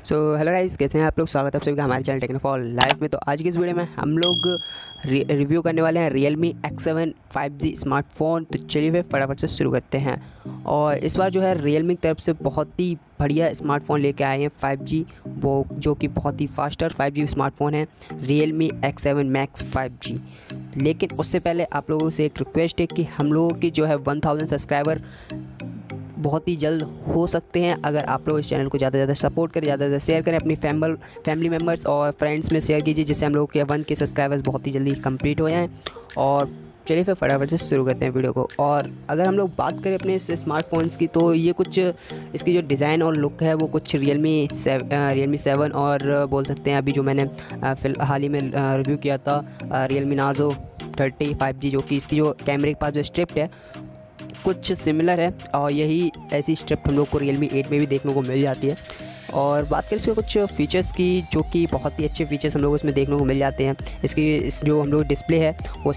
So hello guys, कैसे हैं आप लोग। स्वागत है आप सभी का हमारे चैनल टेक्नोफॉल लाइव में। तो आज की इस वीडियो में हम लोग रिव्यू करने वाले हैं Realme X7 5G स्मार्टफोन। तो चलिए फिर फटाफट से शुरू करते हैं। और इस बार जो है Realme की तरफ से बहुत ही बढ़िया स्मार्टफोन लेके आए हैं 5G, वो जो कि बहुत ही फास्टर 5G स्मार्टफोन है Realme X7 Max 5G। लेकिन उससे पहले आप लोगों से एक रिक्वेस्ट है कि हम लोगों की जो है 1000 सब्सक्राइबर बहुत ही जल्द हो सकते हैं अगर आप लोग इस चैनल को ज़्यादा से ज़्यादा सपोर्ट करें, ज़्यादा से ज़्यादा शेयर करें, अपनी फैमिली मेम्बर्स और फ्रेंड्स में शेयर कीजिए, जिससे हम लोग के 1 के सब्सक्राइबर्स बहुत ही जल्दी कंप्लीट हो जाएं। और चलिए फिर फटाफट से शुरू करते हैं वीडियो को। और अगर हम लोग बात करें अपने इस स्मार्टफोन्स की, तो ये कुछ इसकी जो डिज़ाइन और लुक है वो कुछ Realme 7 और बोल सकते हैं अभी जो मैंने हाल ही में रिव्यू किया था Realme Narzo 30 5G, जो कि इसकी जो कैमरे के पास जो स्ट्रिप है कुछ सिमिलर है। और यही ऐसी स्ट्रिप हम लोग को Realme 8 में भी देखने को मिल जाती है। और बात करें इसके कुछ फ़ीचर्स की, जो कि बहुत ही अच्छे फ़ीचर्स हम लोग इसमें देखने को मिल जाते हैं। इस जो हम लोग डिस्प्ले है वो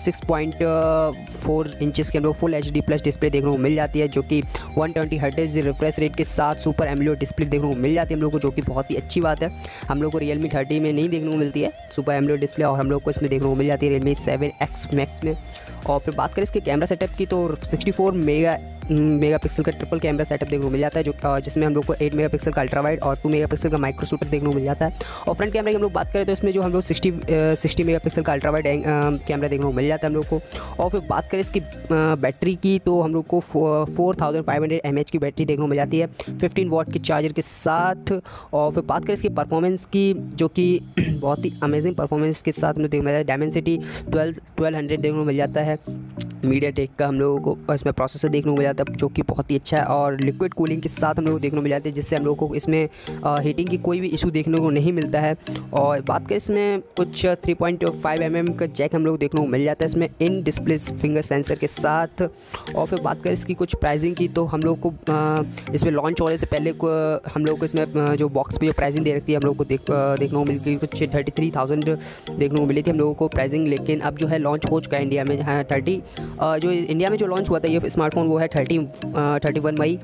6.4 इंचेस के हम लोग फुल HD प्लस डिस्प्ले देखने को मिल जाती है, जो कि 120 हर्ट्ज रिफ्रेश रेट के साथ सुपर एमोलेड डिस्प्ले देखने को मिल जाती है हम लोग को, जो कि बहुत ही अच्छी बात है। हम लोग को Realme 30 में नहीं देखने को मिलती है सुपर एमोलेड डिस्प्ले, और हम लोग को इसमें देखने को मिल जाती है Realme 7X Max में। और फिर बात करें इसके कैमरा सेटअप की, तो 64 मेगापिक्सल का ट्रिपल कैमरा सेटअप देखने को मिल जाता है, जो जिसमें हम लोग को 8 मेगापिक्सल का अल्ट्रा वाइड और 2 मेगापिक्सल का माइक्रो शूटर देखने को मिल जाता है। और फ्रंट कैमरे की हम लोग बात करें तो इसमें जो हम लोग 60 मेगापिक्सल का अल्ट्रा वाइड कैमरा देखने को मिल जाता है हम लोग को। और फिर बात करें इसकी बैटरी की, तो हम लोग को 4500 mAh की बैटरी देखने को मिल जाती है 15 वाट के चार्जर के साथ। और फिर बात करें इसकी परफॉर्मेंस की, जो कि बहुत ही अमेजिंग परफॉर्मेंस के साथ हमें देखने को मिल जाता है। डायमेंसिटी 1200 देखने को मिल जाता है। मीडियाटेक का हम लोगों को इसमें प्रोसेसर देखने को मिल जाता है, जो कि बहुत ही अच्छा है। और लिक्विड कूलिंग के साथ हम लोग को देखने को मिल जाती है, जिससे हम लोग को इसमें हीटिंग की कोई भी इशू देखने को नहीं मिलता है। और बात करें इसमें कुछ 3.5 mm का जैक हम लोग देखने को मिल जाता है इसमें इन डिस्प्ले फिंगर सेंसर के साथ। और फिर बात करें इसकी कुछ प्राइसिंग की, तो हम लोग को इसमें लॉन्च होने से पहले हम लोग को इसमें जो बॉक्स पे जो प्राइसिंग दे रखी है हम लोग को देखने को मिलती है कुछ 33,000 देखने को मिली थी हम लोगों को प्राइसिंग। लेकिन अब जो है लॉन्च हो चुका है इंडिया में 30 जो इंडिया में जो लॉन्च हुआ था ये स्मार्टफोन वो है 31 मई,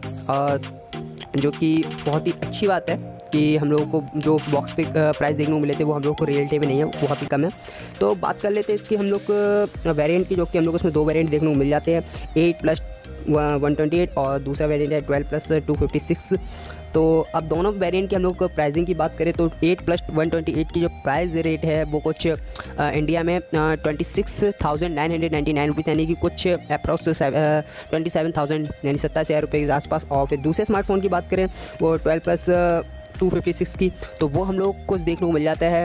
जो कि बहुत ही अच्छी बात है कि हम लोगों को जो बॉक्स पे प्राइस देखने को मिले थे वो हम लोग को रियलिटी में नहीं है, बहुत ही कम है। तो बात कर लेते हैं इसकी हम लोग वेरिएंट की, जो कि हम लोग उसमें 2 वेरिएंट देखने को मिल जाते हैं 8+128 और दूसरा वेरिएंट है 12+256। तो अब दोनों वेरिएंट की हम लोग प्राइसिंग की बात करें तो 8+128 की जो प्राइस रेट है वो कुछ इंडिया में 26,999 रुपीज़, यानी कि कुछ अप्रॉक्स 27,000 यानी 27,000 रुपये के आसपास। और फिर दूसरे स्मार्टफोन की बात करें वो 12+256 की, तो वो हम लोग कुछ देखने को मिल जाता है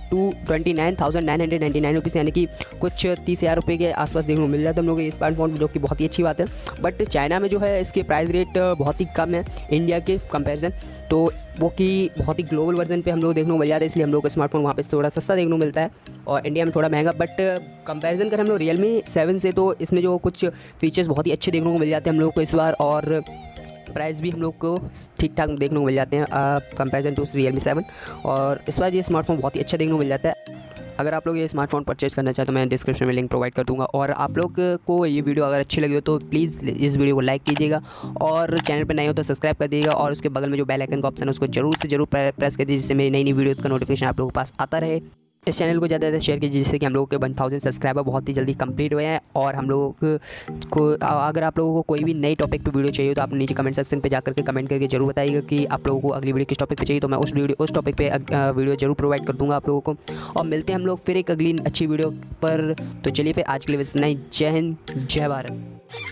29,999 रुपीज़, यानी कि कुछ 30,000 रुपये के आसपास देखने को मिल जाता है हम लोग ये स्मार्टफोन, जो कि बहुत ही अच्छी बात है। बट चाइना में जो है इसके प्राइस रेट बहुत ही कम है इंडिया के कंपैरिजन, तो वो कि बहुत ही ग्लोबल वर्जन पे हम लोग देखने को मिल जाता है, इसलिए हम लोग का स्मार्टफोन वहाँ पे थोड़ा सस्ता देखने को मिलता है और इंडिया में थोड़ा महंगा। बट कंपैरिजन करें हम लोग Realme 7 से, तो इसमें जो कुछ फीचर्स बहुत ही अच्छे देखने को मिल जाते हैं हम लोग को इस बार, और प्राइस भी हम लोग को ठीक ठाक देखने को मिल जाते हैं कंपैरिजन टू Realme 7। और इस बार ये स्मार्टफोन बहुत ही अच्छा देखने को मिल जाता है। अगर आप लोग ये स्मार्टफोन परचेज़ करना चाहें तो मैं डिस्क्रिप्शन में लिंक प्रोवाइड कर दूंगा। और आप लोग को ये वीडियो अगर अच्छी लगी हो तो प्लीज़ इस वीडियो को लाइक कीजिएगा, और चैनल पर नए हो तो सब्सक्राइब कर दीजिएगा, और उसके बगल में जो बेल आइकन का ऑप्शन है उसको जरूर से जरूर प्रेस कर दीजिए, जिससे मेरी नई वीडियोज़ का नोटिफिकेशन आप लोगों के पास आता रहे। इस चैनल को ज़्यादा से ज़्यादा शेयर कीजिए, जिससे कि हम लोगों के 1000 सब्सक्राइबर बहुत ही जल्दी कंप्लीट हुए हैं। और हम लोगों को अगर आप लोगों को कोई भी नई टॉपिक पे वीडियो चाहिए तो आप नीचे कमेंट सेक्शन पे जाकर के कमेंट करके जरूर बताइएगा कि आप लोगों को अगली वीडियो किस टॉपिक पे चाहिए, तो मैं उस टॉपिक पे वीडियो जरूर प्रोवाइड कर दूँगा आप लोगों को। और मिलते हैं हम लोग फिर एक अगली अच्छी वीडियो पर। तो चलिए फिर आज के लिए बस इतना ही। जय हिंद, जय भारत।